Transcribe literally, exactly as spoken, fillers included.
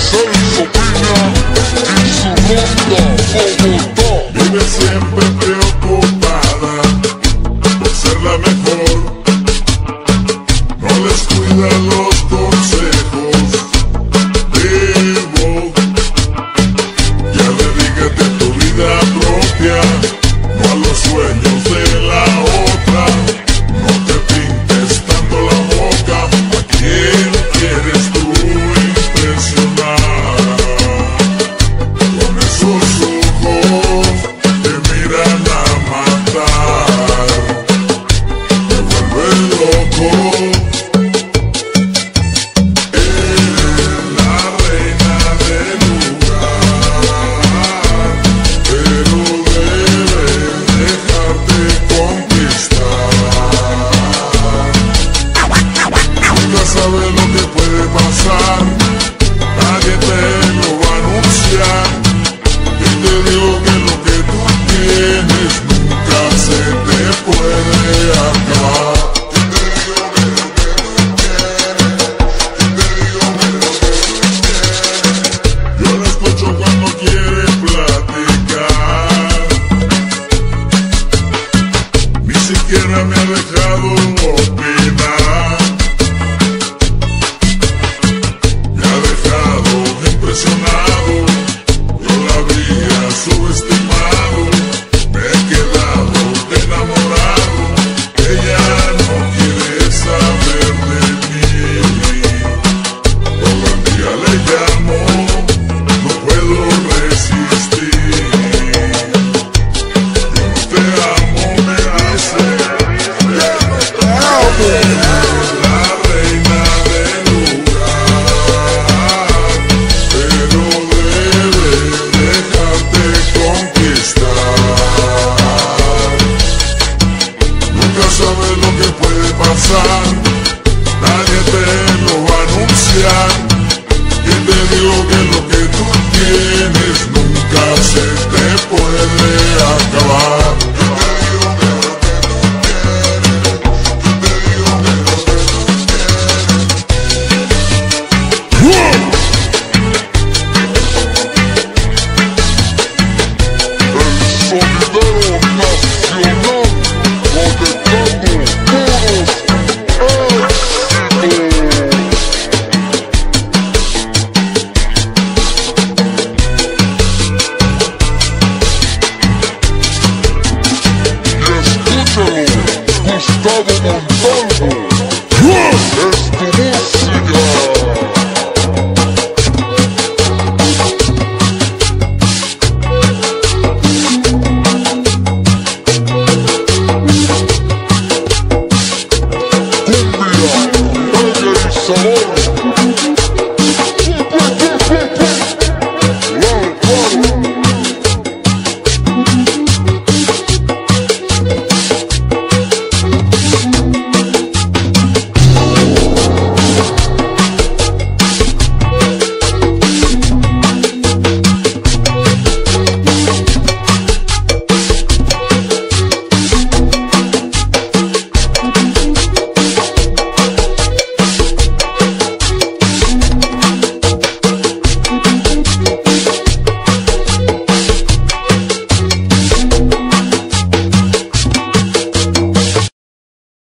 Celso Piña y su ronda Bogotá. Vive siempre preocupada por ser la mejor, no les cuida los consejos. Vivo, ya dedícate a tu vida propia, no a los sueños de la otra. No te pintes tanto la boca, ¿a quién quieres tú impresionar? Con esos ojos te miran a matar, te vuelven loco. Eres la reina del lugar, pero debes dejarte conquistar. Nunca sabes lo que puede pasar, nadie te lo va a anunciar. Y te digo que lo que tú tienes nunca se te puede acabar. Y te digo que lo que tú tienes, y te digo que lo que tú tienes. Yo la escucho cuando quiere platicar, ni siquiera me ha dejado opinar. Me ha dejado impresionado, yo la había subestimado. Me he quedado enamorado, ella no quiere saber de mí. Todo el día le llamo, no puedo resistir. Yo no te amo, me dice, yo no te amo. Eres la reina del lugar, pero debes dejarte conquistar. Nunca sabes lo que puede pasar, nadie te lo va a anunciar. Y te digo que lo que tú tienes nunca se te puede acabar. Yo te digo que lo que tú tienes, yo te digo que lo que tú tienes. El sonidero nacional conectando puros éxitos. Y escúchalo, Gustavo Montalvo.